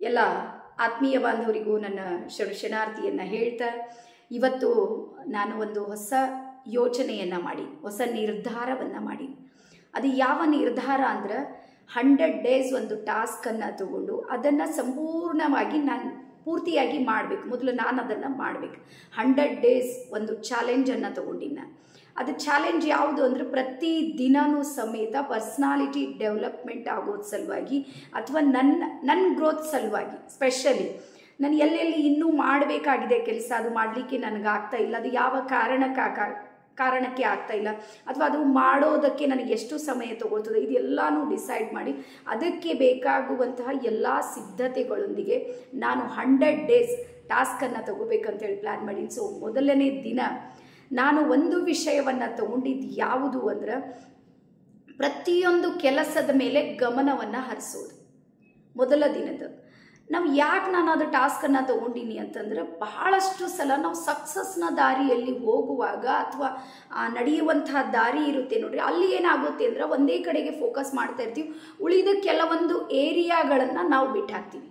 ಎಲ್ಲ ಆತ್ಮೀಯ ಬಾಂಧವರಿಗೂ ನನ್ನ ಶರಣಾರ್ಥಿಯನ್ನು ಹೇಳ್ತಾ, ಇವತ್ತು ನಾನು ಒಂದು ಹೊಸ ಯೋಚನೆಯನ್ನು ಮಾಡಿ, ಹೊಸ ನಿರ್ಧಾರವನ್ನು ಮಾಡಿ. ಅದು ಯಾವ ನಿರ್ಧಾರ ಅಂದ್ರೆ 100 ಡೇಸ್ ಒಂದು ಟಾಸ್ಕನ್ನು ತಗೊಂಡು ಅದನ್ನು ಸಂಪೂರ್ಣವಾಗಿ ನಾನು ಪೂರ್ತಿಯಾಗಿ ಮಾಡಬೇಕು. ಮೊದಲು ನಾನು ಅದನ್ನು ಮಾಡಬೇಕು. 100 ಡೇಸ್ ಒಂದು ಚಾಲೆಂಜನ್ನು ತಗೊಂಡಿನ. ಅದು ಚಾಲೆಂಜ್ ಯಾವುದು ಅಂದರೆ ಪ್ರತಿ ದಿನವೂ ಸಮೇತ ಪರ್ಸ್ನಾಲಿಟಿ ಡೆವಲಪ್ಮೆಂಟ್ ಆಗೋದು ಸಲುವಾಗಿ ಅಥವಾ ನನ್ನ ಗ್ರೋತ್ ಸಲುವಾಗಿ, ಸ್ಪೆಷಲಿ ನಾನು ಎಲ್ಲೆಲ್ಲಿ ಇನ್ನೂ ಮಾಡಬೇಕಾಗಿದೆ ಕೆಲಸ, ಅದು ಮಾಡಲಿಕ್ಕೆ ನನಗಾಗ್ತಾ ಇಲ್ಲ, ಅದು ಯಾವ ಕಾರಣಕ್ಕೆ ಆಗ್ತಾ ಇಲ್ಲ, ಅಥವಾ ಅದು ಮಾಡೋದಕ್ಕೆ ನನಗೆ ಎಷ್ಟು ಸಮಯ ತಗೊಳ್ತದೆ, ಇದೆಲ್ಲನೂ ಡಿಸೈಡ್ ಮಾಡಿ ಅದಕ್ಕೆ ಬೇಕಾಗುವಂತಹ ಎಲ್ಲ ಸಿದ್ಧತೆಗಳೊಂದಿಗೆ ನಾನು 100 ಡೇಸ್ ಟಾಸ್ಕನ್ನು ತಗೋಬೇಕಂತೇಳಿ ಪ್ಲ್ಯಾನ್ ಮಾಡಿ. ಸೊ ಮೊದಲನೇ ದಿನ ನಾನು ಒಂದು ವಿಷಯವನ್ನು ತಗೊಂಡಿದ್ದು ಯಾವುದು ಅಂದ್ರೆ, ಪ್ರತಿಯೊಂದು ಕೆಲಸದ ಮೇಲೆ ಗಮನವನ್ನು ಹರಿಸೋದು. ಮೊದಲ ದಿನದ ನಾವು ಯಾಕೆ ನಾನು ಅದು ಟಾಸ್ಕನ್ನು ತಗೊಂಡಿನಿ ಅಂತಂದ್ರೆ, ಬಹಳಷ್ಟು ಸಲ ನಾವು ಸಕ್ಸಸ್ನ ದಾರಿಯಲ್ಲಿ ಹೋಗುವಾಗ ಅಥವಾ ನಡೆಯುವಂತಹ ದಾರಿ ಇರುತ್ತೆ ನೋಡ್ರಿ, ಅಲ್ಲಿ ಏನಾಗುತ್ತೆ ಅಂದ್ರೆ ಒಂದೇ ಕಡೆಗೆ ಫೋಕಸ್ ಮಾಡ್ತಾ ಇರ್ತೀವಿ, ಉಳಿದ ಕೆಲವೊಂದು ಏರಿಯಾಗಳನ್ನು ನಾವು ಬಿಟ್ಟು ಹಾಕ್ತೀವಿ.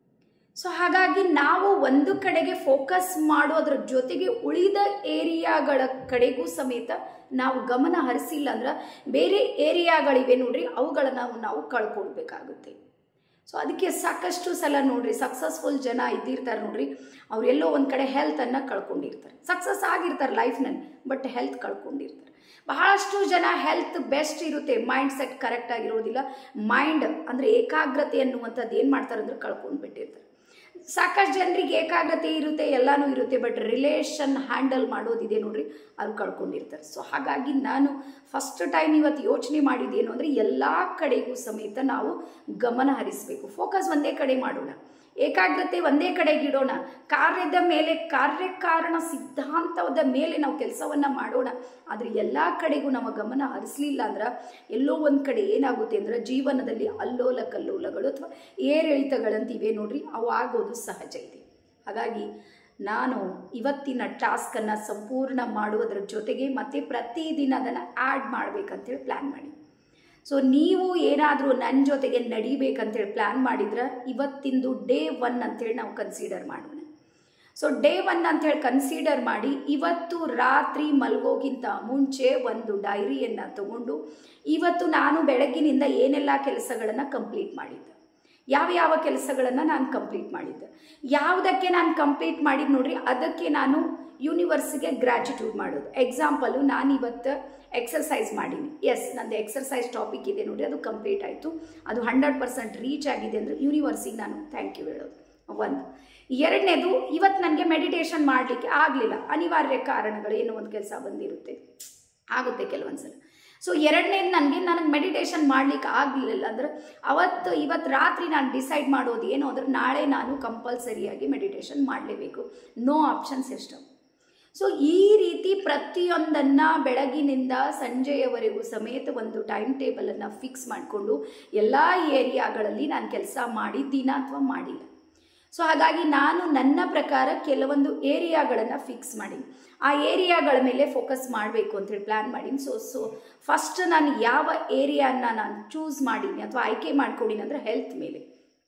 ಸೊ ಹಾಗಾಗಿ ನಾವು ಒಂದು ಕಡೆಗೆ ಫೋಕಸ್ ಮಾಡೋದ್ರ ಜೊತೆಗೆ ಉಳಿದ ಏರಿಯಾಗಳ ಕಡೆಗೂ ಸಮೇತ ನಾವು ಗಮನ ಹರಿಸಿಲ್ಲ ಅಂದ್ರೆ ಬೇರೆ ಏರಿಯಾಗಳಿವೆ ನೋಡ್ರಿ, ಅವುಗಳನ್ನು ನಾವು ಕಳ್ಕೊಳ್ಬೇಕಾಗುತ್ತೆ. ಸೊ ಅದಕ್ಕೆ ಸಾಕಷ್ಟು ಸಲ ನೋಡ್ರಿ, ಸಕ್ಸಸ್ಫುಲ್ ಜನ ಇದ್ದಿರ್ತಾರೆ ನೋಡ್ರಿ, ಅವ್ರು ಎಲ್ಲೋ ಒಂದು ಕಡೆ ಹೆಲ್ತನ್ನು ಕಳ್ಕೊಂಡಿರ್ತಾರೆ. ಸಕ್ಸಸ್ ಆಗಿರ್ತಾರೆ ಲೈಫ್ನಲ್ಲಿ, ಬಟ್ ಹೆಲ್ತ್ ಕಳ್ಕೊಂಡಿರ್ತಾರೆ. ಬಹಳಷ್ಟು ಜನ ಹೆಲ್ತ್ ಬೆಸ್ಟ್ ಇರುತ್ತೆ, ಮೈಂಡ್ ಸೆಟ್ ಕರೆಕ್ಟ್ ಆಗಿರೋದಿಲ್ಲ. ಮೈಂಡ್ ಅಂದರೆ ಏಕಾಗ್ರತೆ ಅನ್ನುವಂಥದ್ದು ಏನು ಮಾಡ್ತಾರೆ ಅಂದ್ರೆ ಕಳ್ಕೊಂಡು ಬಿಟ್ಟಿರ್ತಾರೆ. ಸಾಕಷ್ಟು ಜನರಿಗೆ ಏಕಾಗ್ರತೆ ಇರುತ್ತೆ, ಎಲ್ಲನೂ ಇರುತ್ತೆ, ಬಟ್ ರಿಲೇಷನ್ ಹ್ಯಾಂಡಲ್ ಮಾಡೋದಿದೆ ನೋಡ್ರಿ, ಅದು ಕಳ್ಕೊಂಡಿರ್ತಾರೆ. ಸೊ ಹಾಗಾಗಿ ನಾನು ಫಸ್ಟ್ ಟೈಮ್ ಇವತ್ತು ಯೋಚನೆ ಮಾಡಿದ್ದೇನು ಅಂದರೆ, ಎಲ್ಲ ಕಡೆಗೂ ಸಮೇತ ನಾವು ಗಮನ ಹರಿಸಬೇಕು. ಫೋಕಸ್ ಒಂದೇ ಕಡೆ ಮಾಡೋಣ, ಏಕಾಗ್ರತೆ ಒಂದೇ ಕಡೆಗೆ ಇಡೋಣ, ಕಾರ್ಯದ ಮೇಲೆ, ಕಾರ್ಯಕಾರಣ ಸಿದ್ಧಾಂತದ ಮೇಲೆ ನಾವು ಕೆಲಸವನ್ನು ಮಾಡೋಣ. ಆದರೆ ಎಲ್ಲ ಕಡೆಗೂ ನಮ್ಮ ಗಮನ ಹರಿಸಲಿಲ್ಲ ಅಂದ್ರೆ ಎಲ್ಲೋ ಒಂದು ಕಡೆ ಏನಾಗುತ್ತೆ ಅಂದರೆ ಜೀವನದಲ್ಲಿ ಅಲ್ಲೋಲ ಕಲ್ಲೋಲಗಳು ಅಥವಾ ಏರಿಳಿತಗಳಂತಿವೆ ನೋಡ್ರಿ, ಅವು ಆಗೋದು ಸಹಜ ಇದೆ. ಹಾಗಾಗಿ ನಾನು ಇವತ್ತಿನ ಟಾಸ್ಕನ್ನು ಸಂಪೂರ್ಣ ಮಾಡುವುದರ ಜೊತೆಗೆ ಮತ್ತೆ ಪ್ರತಿದಿನ ಅದನ್ನು ಆ್ಯಡ್ ಮಾಡಬೇಕಂತೇಳಿ ಪ್ಲ್ಯಾನ್ ಮಾಡಿ. ಸೊ ನೀವು ಏನಾದರೂ ನನ್ನ ಜೊತೆಗೆ ನಡಿಬೇಕಂತೇಳಿ ಪ್ಲ್ಯಾನ್ ಮಾಡಿದ್ರೆ ಇವತ್ತಿಂದು ಡೇ 1 ಅಂತೇಳಿ ನಾವು ಕನ್ಸಿಡರ್ ಮಾಡೋಣ. ಸೊ ಡೇ 1 ಅಂಥೇಳಿ ಕನ್ಸಿಡರ್ ಮಾಡಿ, ಇವತ್ತು ರಾತ್ರಿ ಮಲಗೋಕ್ಕಿಂತ ಮುಂಚೆ ಒಂದು ಡೈರಿಯನ್ನು ತಗೊಂಡು ಇವತ್ತು ನಾನು ಬೆಳಗ್ಗಿನಿಂದ ಏನೆಲ್ಲ ಕೆಲಸಗಳನ್ನು ಕಂಪ್ಲೀಟ್ ಮಾಡಿದ್ದೆ, ಯಾವ ಕೆಲಸಗಳನ್ನು ನಾನು ಕಂಪ್ಲೀಟ್ ಮಾಡಿದ್ದೆ, ಯಾವುದಕ್ಕೆ ನಾನು ಕಂಪ್ಲೀಟ್ ಮಾಡಿದ್ದು ನೋಡ್ರಿ, ಅದಕ್ಕೆ ನಾನು ಯೂನಿವರ್ಸ್ಗೆ ಗ್ರ್ಯಾಟಿಟ್ಯೂಡ್ ಮಾಡೋದು. ಎಕ್ಸಾಂಪಲು, ನಾನು ಇವತ್ತು ಎಕ್ಸರ್ಸೈಸ್ ಮಾಡೀನಿ, ಎಸ್ ನಂದು ಎಕ್ಸರ್ಸೈಸ್ ಟಾಪಿಕ್ ಇದೆ ನೋಡಿ, ಅದು ಕಂಪ್ಲೀಟ್ ಆಯಿತು, ಅದು 100% ರೀಚ್ ಆಗಿದೆ ಅಂದರೆ ಯೂನಿವರ್ಸಿಗೆ ನಾನು ಥ್ಯಾಂಕ್ ಯು ಹೇಳೋದು ಒಂದು. ಎರಡನೇದು, ಇವತ್ತು ನನಗೆ ಮೆಡಿಟೇಷನ್ ಮಾಡಲಿಕ್ಕೆ ಆಗಲಿಲ್ಲ, ಅನಿವಾರ್ಯ ಕಾರಣಗಳು, ಏನೋ ಒಂದು ಕೆಲಸ ಬಂದಿರುತ್ತೆ, ಆಗುತ್ತೆ ಕೆಲವೊಂದು ಸಲ. ಸೊ ಎರಡನೇದು, ನನಗೆ ಮೆಡಿಟೇಷನ್ ಮಾಡಲಿಕ್ಕೆ ಆಗಲಿಲ್ಲ ಅಂದ್ರೆ ಇವತ್ತು ರಾತ್ರಿ ನಾನು ಡಿಸೈಡ್ ಮಾಡೋದು ಏನು ಅಂದ್ರೆ, ನಾಳೆ ನಾನು ಕಂಪಲ್ಸರಿಯಾಗಿ ಮೆಡಿಟೇಷನ್ ಮಾಡಲೇಬೇಕು, ನೋ ಆಪ್ಷನ್ ಸಿಸ್ಟಮ್. ಸೊ ಈ ರೀತಿ ಪ್ರತಿಯೊಂದನ್ನು ಬೆಳಗಿನಿಂದ ಸಂಜೆಯವರೆಗೂ ಸಮೇತ ಒಂದು ಟೈಮ್ ಟೇಬಲನ್ನು ಫಿಕ್ಸ್ ಮಾಡಿಕೊಂಡು ಎಲ್ಲ ಏರಿಯಾಗಳಲ್ಲಿ ನಾನು ಕೆಲಸ ಮಾಡಿದ್ದೀನ ಅಥವಾ ಮಾಡಿಲ್ಲ. ಸೊ ಹಾಗಾಗಿ ನಾನು ನನ್ನ ಪ್ರಕಾರ ಕೆಲವೊಂದು ಏರಿಯಾಗಳನ್ನು ಫಿಕ್ಸ್ ಮಾಡೀನಿ, ಆ ಏರಿಯಾಗಳ ಮೇಲೆ ಫೋಕಸ್ ಮಾಡಬೇಕು ಅಂತೇಳಿ ಪ್ಲ್ಯಾನ್ ಮಾಡೀನಿ. ಸೊ ಫಸ್ಟ್ ನಾನು ಯಾವ ಏರಿಯಾನ ನಾನು ಚೂಸ್ ಮಾಡೀನಿ ಅಥವಾ ಆಯ್ಕೆ ಮಾಡ್ಕೊಂಡಿನಿ ಅಂದರೆ ಹೆಲ್ತ್ ಮೇಲೆ.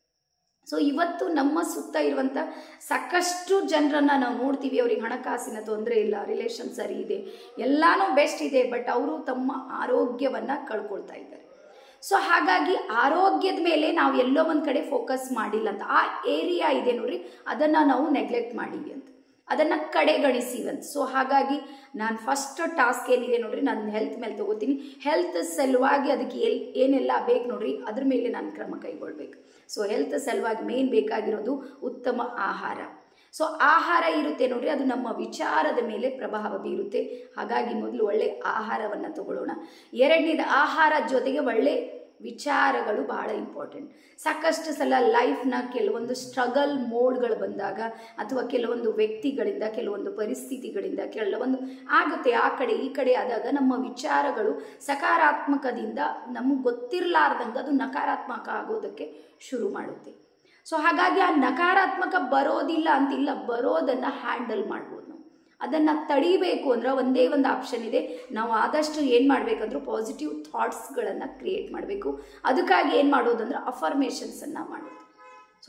ಸೊ ಇವತ್ತು ನಮ್ಮ ಸುತ್ತ ಇರುವಂಥ ಸಾಕಷ್ಟು ಜನರನ್ನು ನಾವು ನೋಡ್ತೀವಿ, ಅವ್ರಿಗೆ ಹಣಕಾಸಿನ ತೊಂದರೆ ಇಲ್ಲ, ರಿಲೇಷನ್ ಸರಿ ಇದೆ, ಎಲ್ಲನೂ ಬೆಸ್ಟ್ ಇದೆ, ಬಟ್ ಅವರು ತಮ್ಮ ಆರೋಗ್ಯವನ್ನು ಕಳ್ಕೊಳ್ತಾ ಇದ್ದಾರೆ. ಸೊ ಹಾಗಾಗಿ ಆರೋಗ್ಯದ ಮೇಲೆ ನಾವು ಎಲ್ಲೋ ಒಂದು ಕಡೆ ಫೋಕಸ್ ಮಾಡಿಲ್ಲ ಅಂತ, ಆ ಏರಿಯಾ ಇದೆ ನೋಡ್ರಿ, ಅದನ್ನು ನಾವು ನೆಗ್ಲೆಕ್ಟ್ ಮಾಡೀವಿ ಅಂತ, ಅದನ್ನು ಕಡೆಗಣಿಸಿವಂತ. ಸೊ ಹಾಗಾಗಿ ನಾನು ಫಸ್ಟ್ ಟಾಸ್ಕ್ ಏನಿದೆ ನೋಡ್ರಿ, ನಾನು ಹೆಲ್ತ್ ಮೇಲೆ ತಗೋತೀನಿ. ಹೆಲ್ತ್ ಸಲುವಾಗಿ ಅದಕ್ಕೆ ಏನೆಲ್ಲ ಬೇಕು ನೋಡ್ರಿ, ಅದ್ರ ಮೇಲೆ ನಾನು ಕ್ರಮ ಕೈಗೊಳ್ಬೇಕು. ಸೊ ಹೆಲ್ತ್ ಸಲುವಾಗಿ ಮೇನ್ ಬೇಕಾಗಿರೋದು ಉತ್ತಮ ಆಹಾರ. ಸೊ ಆಹಾರ ಇರುತ್ತೆ ನೋಡ್ರಿ, ಅದು ನಮ್ಮ ವಿಚಾರದ ಮೇಲೆ ಪ್ರಭಾವ ಬೀರುತ್ತೆ. ಹಾಗಾಗಿ ಮೊದಲು ಒಳ್ಳೆ ಆಹಾರವನ್ನು ತಗೊಳ್ಳೋಣ. ಎರಡನೇದು, ಆಹಾರ ಜೊತೆಗೆ ಒಳ್ಳೆ ವಿಚಾರಗಳು ಬಹಳ ಇಂಪಾರ್ಟೆಂಟ್. ಸಾಕಷ್ಟು ಸಲ ಲೈಫ್ನ ಕೆಲವೊಂದು ಸ್ಟ್ರಗಲ್ ಮೋಡ್ಗಳು ಬಂದಾಗ ಅಥವಾ ಕೆಲವೊಂದು ವ್ಯಕ್ತಿಗಳಿಂದ, ಕೆಲವೊಂದು ಪರಿಸ್ಥಿತಿಗಳಿಂದ ಕೆಲವೊಂದು ಆಗುತ್ತೆ, ಆ ಕಡೆ ಈ ಕಡೆ ಆದಾಗ ನಮ್ಮ ವಿಚಾರಗಳು ಸಕಾರಾತ್ಮಕದಿಂದ ನಮಗೆ ಗೊತ್ತಿರಲಾರ್ದಂಗೆ ಅದು ನಕಾರಾತ್ಮಕ ಆಗೋದಕ್ಕೆ ಶುರು ಮಾಡುತ್ತೆ. ಸೊ ಹಾಗಾಗಿ ಆ ನಕಾರಾತ್ಮಕ ಬರೋದಿಲ್ಲ ಅಂತಿಲ್ಲ, ಬರೋದನ್ನು ಹ್ಯಾಂಡಲ್ ಮಾಡ್ಬೋದು ನಾವು. ಅದನ್ನು ತಡಿಬೇಕು ಅಂದ್ರೆ ಒಂದೇ ಒಂದು ಆಪ್ಷನ್ ಇದೆ, ನಾವು ಆದಷ್ಟು ಏನು ಮಾಡಬೇಕಂದ್ರೆ ಪಾಸಿಟಿವ್ ಥಾಟ್ಸ್ಗಳನ್ನು ಕ್ರಿಯೇಟ್ ಮಾಡಬೇಕು. ಅದಕ್ಕಾಗಿ ಏನು ಮಾಡೋದಂದ್ರೆ ಅಫರ್ಮೇಷನ್ಸನ್ನು ಮಾಡೋದು. ಸೊ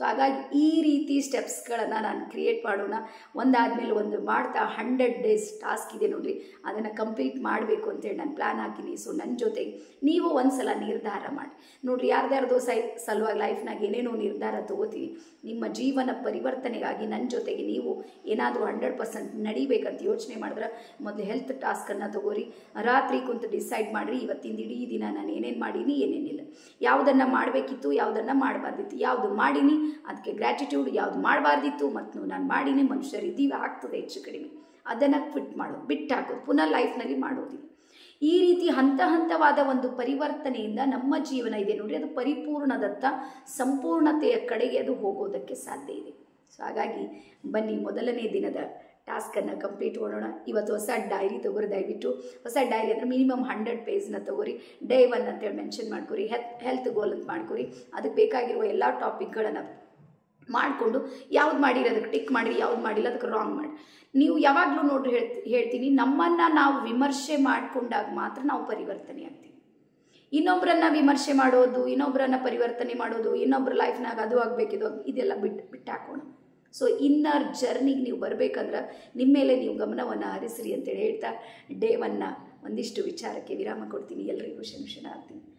ಹಾಗಾಗಿ ಈ ರೀತಿ ಸ್ಟೆಪ್ಸ್ಗಳನ್ನು ನಾನು ಕ್ರಿಯೇಟ್ ಮಾಡೋಣ. ಒಂದಾದಮೇಲೆ ಒಂದು ಮಾಡ್ತಾ 100 ಡೇಸ್ ಟಾಸ್ಕ್ ಇದೆ ನೋಡಿರಿ, ಅದನ್ನು ಕಂಪ್ಲೀಟ್ ಮಾಡಬೇಕು ಅಂತೇಳಿ ನಾನು ಪ್ಲ್ಯಾನ್ ಹಾಕಿನಿ. ಸೊ ನನ್ನ ಜೊತೆಗೆ ನೀವು ಒಂದು ಸಲ ನಿರ್ಧಾರ ಮಾಡಿ ನೋಡಿರಿ. ಯಾರ್ದಾರ್ದೋ ಸಲುವಾಗಿ ಲೈಫ್ನಾಗ ಏನೇನೋ ನಿರ್ಧಾರ ತೊಗೋತೀವಿ. ನಿಮ್ಮ ಜೀವನ ಪರಿವರ್ತನೆಗಾಗಿ ನನ್ನ ಜೊತೆಗೆ ನೀವು ಏನಾದರೂ 100% ನಡಿಬೇಕಂತ ಯೋಚನೆ ಮಾಡಿದ್ರೆ ಮೊದಲು ಹೆಲ್ತ್ ಟಾಸ್ಕನ್ನು ತೊಗೋರಿ. ರಾತ್ರಿ ಕುಂತು ಡಿಸೈಡ್ ಮಾಡಿರಿ, ಇವತ್ತಿಂದ ಇಡೀ ದಿನ ನಾನು ಏನೇನು ಮಾಡೀನಿ ಏನೇನಿಲ್ಲ, ಯಾವುದನ್ನು ಮಾಡಬೇಕಿತ್ತು ಯಾವುದನ್ನು ಮಾಡಬಾರ್ದಿತ್ತು, ಯಾವುದು ಮಾಡೀನಿ ಅದಕ್ಕೆ ಗ್ರ್ಯಾಟಿಟ್ಯೂಡ್, ಯಾವುದು ಮಾಡಬಾರ್ದಿತ್ತು ಮತ್ತು ನಾನು ಮಾಡೀನಿ, ಮನುಷ್ಯರಿದ್ದೀವಿ ಆಗ್ತದೆ ಹೆಚ್ಚು ಕಡಿಮೆ, ಅದನ್ನು ಕ್ವಿಟ್ ಮಾಡೋದು, ಬಿಟ್ಟು ಹಾಕೋದು, ಪುನಃ ಲೈಫ್ನಲ್ಲಿ ಮಾಡೋದಿಲ್ಲ. ಈ ರೀತಿ ಹಂತವಾದ ಒಂದು ಪರಿವರ್ತನೆಯಿಂದ ನಮ್ಮ ಜೀವನ ಇದೆ ನೋಡಿ, ಅದು ಪರಿಪೂರ್ಣದತ್ತ ಸಂಪೂರ್ಣತೆಯ ಕಡೆಗೆ ಅದು ಹೋಗೋದಕ್ಕೆ ಸಾಧ್ಯ ಇದೆ. ಸೊ ಹಾಗಾಗಿ ಬನ್ನಿ ಮೊದಲನೇ ದಿನದ ಟಾಸ್ಕನ್ನು ಕಂಪ್ಲೀಟ್ ಮಾಡೋಣ. ಇವತ್ತು ಹೊಸ ಡೈರಿ ತೊಗೋರಿ. ದಯವಿಟ್ಟು ಹೊಸ ಡೈರಿ ಅಂದರೆ ಮಿನಿಮಮ್ 100 ಪೇಜ್ನ ತೊಗೋರಿ. ಡೇ 1 ಅಂತೇಳಿ ಮೆನ್ಷನ್ ಮಾಡ್ಕೊರಿ, ಹೆಲ್ತ್ ಗೋಲ್ ಅಂತ ಮಾಡ್ಕೊರಿ. ಅದಕ್ಕೆ ಬೇಕಾಗಿರುವ ಎಲ್ಲ ಟಾಪಿಕ್ಗಳನ್ನು ಮಾಡಿಕೊಂಡು ಯಾವ್ದು ಮಾಡಿರಿ ಅದಕ್ಕೆ ಟಿಕ್ ಮಾಡಿರಿ, ಯಾವ್ದು ಮಾಡಿಲ್ಲ ಅದಕ್ಕೆ ರಾಂಗ್ ಮಾಡಿ. ನೀವು ಯಾವಾಗಲೂ ನೋಡ್ರಿ ಹೇಳ್ತೀನಿ, ನಮ್ಮನ್ನು ನಾವು ವಿಮರ್ಶೆ ಮಾಡಿಕೊಂಡಾಗ ಮಾತ್ರ ನಾವು ಪರಿವರ್ತನೆ ಆಗ್ತೀವಿ. ಇನ್ನೊಬ್ಬರನ್ನು ವಿಮರ್ಶೆ ಮಾಡೋದು, ಇನ್ನೊಬ್ಬರನ್ನು ಪರಿವರ್ತನೆ ಮಾಡೋದು, ಇನ್ನೊಬ್ಬರ ಲೈಫ್ನಾಗ ಅದು ಆಗಬೇಕಿದು ಇದೆಲ್ಲ ಬಿಟ್ಟು ಹಾಕೋಣ. ಸೊ ಇನ್ನರ್ ಜರ್ನಿಗೆ ನೀವು ಬರಬೇಕಂದ್ರೆ ನಿಮ್ಮ ಮೇಲೆ ನೀವು ಗಮನವನ್ನು ಹರಿಸ್ರಿ ಅಂತೇಳಿ ಹೇಳ್ತಾ ಡೇ 1ನ ಒಂದಿಷ್ಟು ವಿಚಾರಕ್ಕೆ ವಿರಾಮ ಕೊಡ್ತೀನಿ. ಎಲ್ಲರಿಗೂ ಶರಣಾರ್ಥಿ.